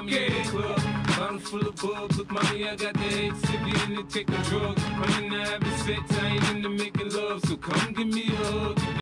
find me in the club. Bottle full of bug, look mommy, I got the head sick, you into taking drugs. I'm into having sex, I ain't into making love, so come give me a hug.